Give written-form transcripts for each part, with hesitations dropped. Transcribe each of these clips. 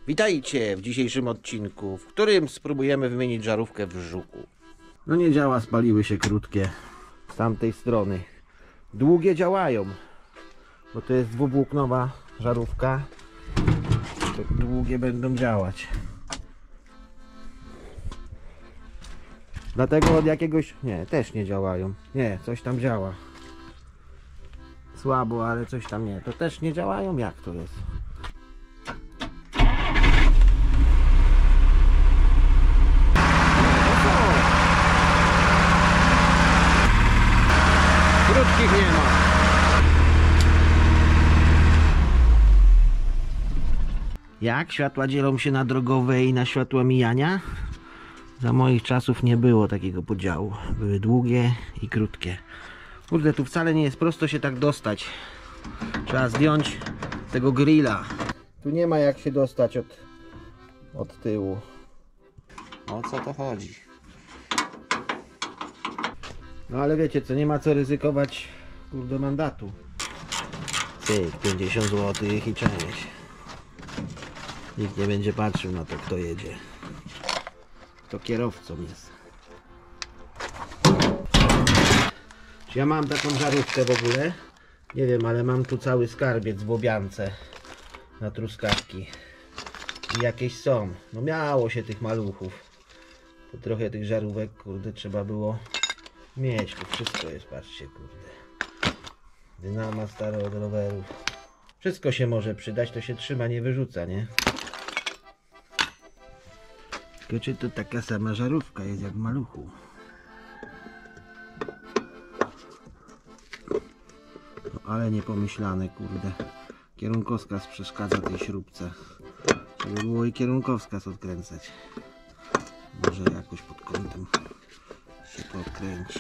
Witajcie w dzisiejszym odcinku, w którym spróbujemy wymienić żarówkę w Żuku. No nie działa, spaliły się krótkie z tamtej strony. Długie działają, bo to jest dwuwłóknowa żarówka. To długie będą działać. Dlatego od jakiegoś... Nie, też nie działają. Nie, coś tam działa. Słabo, ale coś tam nie. To też nie działają? Jak to jest? Krótkich nie ma. Jak światła dzielą się na drogowe i na światła mijania? Za moich czasów nie było takiego podziału. Były długie i krótkie. Kurde, tu wcale nie jest prosto się tak dostać. Trzeba zdjąć tego grilla. Tu nie ma jak się dostać od tyłu. O co to chodzi? No ale wiecie co, nie ma co ryzykować, kurde, mandatu. Cyk, 50 zł i cześć. Nikt nie będzie patrzył na to, kto jedzie. Kto kierowcą jest. Czy ja mam taką żarówkę w ogóle? Nie wiem, ale mam tu cały skarbiec w obiance na truskawki. I jakieś są. No miało się tych maluchów. To trochę tych żarówek, kurde, trzeba było mieć. Tu wszystko jest, patrzcie, kurde. Dynama stare od rowerów. Wszystko się może przydać, to się trzyma, nie wyrzuca, nie? Tylko czy to taka sama żarówka jest jak w maluchu? No, ale niepomyślane, kurde. Kierunkowskaz przeszkadza tej śrubce. Trzeba było i kierunkowskaz odkręcać. Może jakoś pod kątem się to odkręci.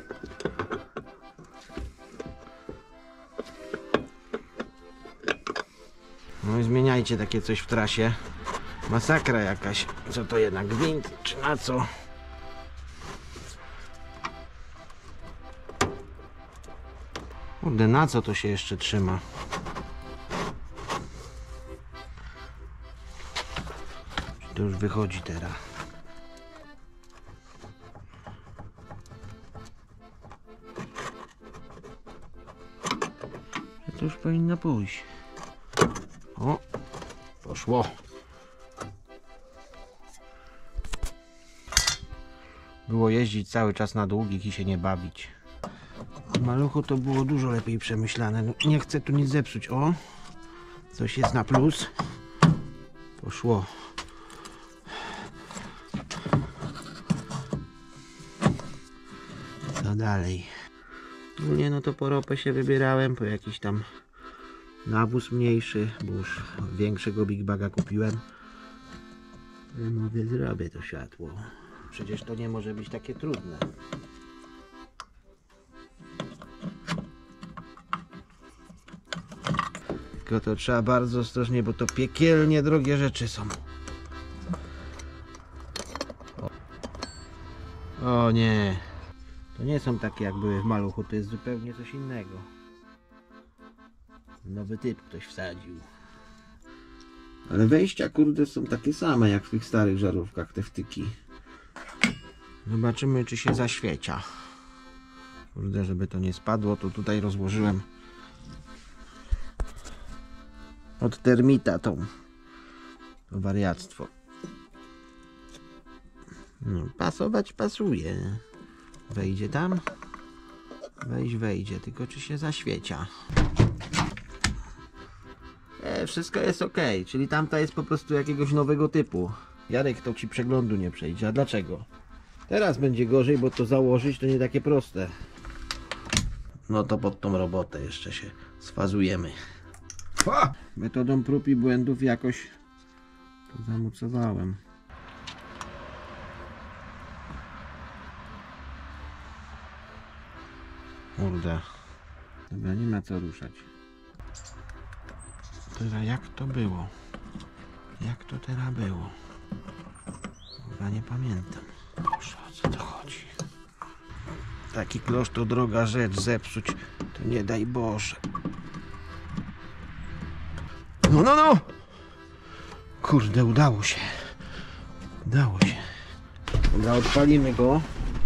No i zmieniajcie takie coś w trasie. Masakra jakaś. Co to jednak, gwint czy na co? Kurde, na co to się jeszcze trzyma? Czy to już wychodzi teraz? To już powinno pójść. O! Poszło. Było jeździć cały czas na długich i się nie bawić. W maluchu to było dużo lepiej przemyślane. No, nie chcę tu nic zepsuć. O! Coś jest na plus. Poszło. Co dalej? Nie, no to po ropę się wybierałem, po jakiś tam nawóz mniejszy, bo już większego Big Baga kupiłem. Mówię, zrobię to światło. Przecież to nie może być takie trudne. Tylko to trzeba bardzo ostrożnie, bo to piekielnie drogie rzeczy są. O nie. To nie są takie jak były w maluchu, to jest zupełnie coś innego. Nowy typ ktoś wsadził. Ale wejścia, kurde, są takie same jak w tych starych żarówkach, te wtyki. Zobaczymy, czy się zaświecia. Kurde, żeby to nie spadło, to tutaj rozłożyłem od termita to wariactwo. No, pasować pasuje. Wejdzie tam? Wejdzie, tylko czy się zaświecia? Wszystko jest ok, czyli tamta jest po prostu jakiegoś nowego typu. Jarek, to ci przeglądu nie przejdzie, a dlaczego? Teraz będzie gorzej, bo to założyć to nie takie proste. No to pod tą robotę jeszcze się sfazujemy. Metodą prób i błędów jakoś to zamucowałem. Kurde. Dobra, nie ma co ruszać. Teraz jak to było? Jak to teraz było? Chyba nie pamiętam. Boże, o co to chodzi? Taki klosz to droga rzecz, zepsuć to nie daj Boże. No! Kurde, udało się. Udało się. Dobra, odpalimy go.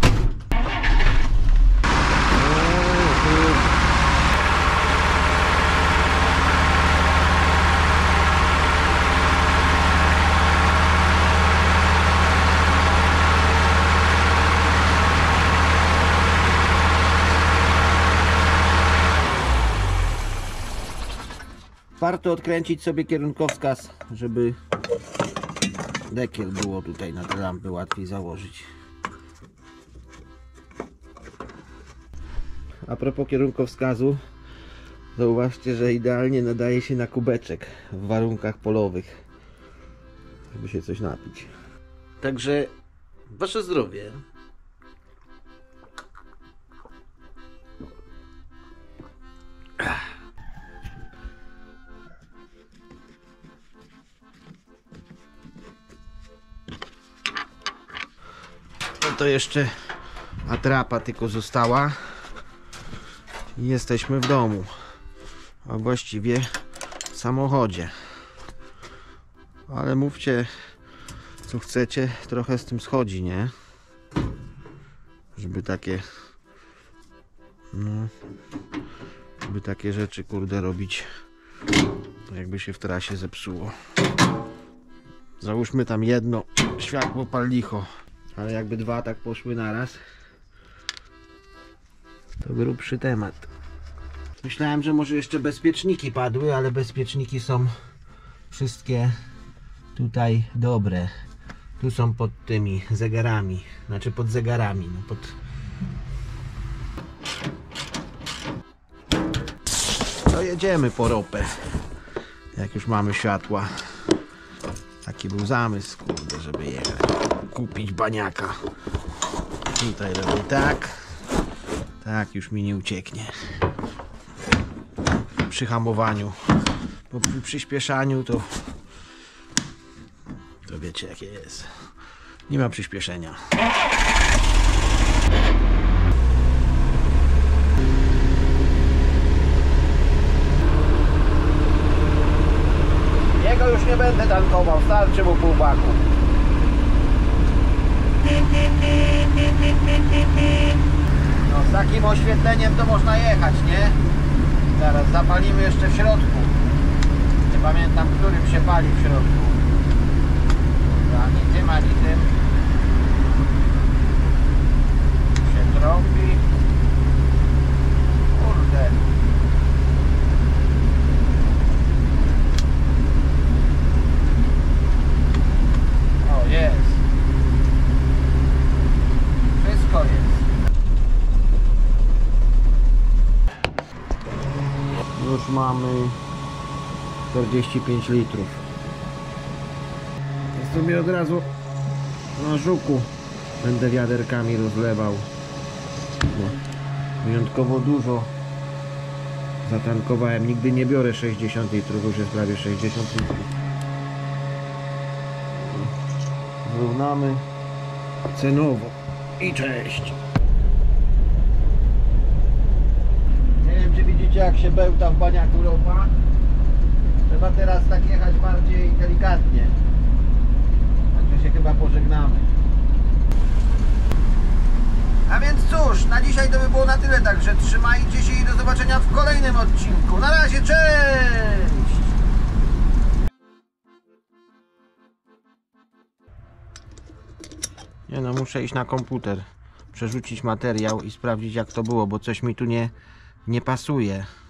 Warto odkręcić sobie kierunkowskaz, żeby dekiel było tutaj na te lampy łatwiej założyć. A propos kierunkowskazu, zauważcie, że idealnie nadaje się na kubeczek w warunkach polowych, żeby się coś napić. Także wasze zdrowie. No to jeszcze atrapa tylko została i jesteśmy w domu, a właściwie w samochodzie. Ale mówcie co chcecie, trochę z tym schodzi, nie? Żeby takie żeby takie rzeczy kurde robić, jakby się w trasie zepsuło. Załóżmy tam jedno światło pal licho, ale jakby dwa tak poszły naraz, to grubszy temat. Myślałem, że może jeszcze bezpieczniki padły, ale bezpieczniki są wszystkie tutaj dobre. Tu są pod tymi zegarami, znaczy pod zegarami, no pod... To jedziemy po ropę, jak już mamy światła. Taki był zamysł, kurde, żeby jechać, kupić baniaka. Tutaj robię tak. Tak, już mi nie ucieknie. Przy hamowaniu, bo przy przyspieszaniu to wiecie jakie jest. Nie ma przyspieszenia. Jego już nie będę tankował, starczy mu pół baku. No, z takim oświetleniem to można jechać, nie? Zaraz zapalimy jeszcze w środku. Nie pamiętam, którym się pali w środku. Ani tym, ani tym. Się tropi. Kurde. O, jest. Wszystko jest. Już mamy 45 litrów. To sobie od razu na żuku będę wiaderkami rozlewał. No, wyjątkowo dużo zatankowałem. Nigdy nie biorę 60 litrów, już jest prawie 60 litrów. Zrównamy cenowo i cześć. Nie wiem, czy widzicie, jak się bełta w baniaku ropa. Trzeba teraz tak jechać bardziej delikatnie. Także się chyba pożegnamy. A więc cóż, na dzisiaj to by było na tyle, także trzymajcie się i do zobaczenia w kolejnym odcinku. Na razie, cześć! Nie no, muszę iść na komputer, przerzucić materiał i sprawdzić jak to było, bo coś mi tu nie pasuje.